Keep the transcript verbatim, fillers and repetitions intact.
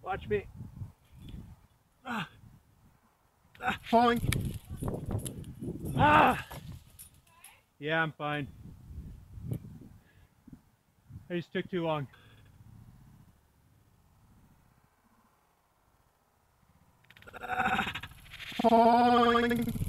Watch me. Ah. Ah, falling. Ah. Yeah, I'm fine. I just took too long. Ah. Falling.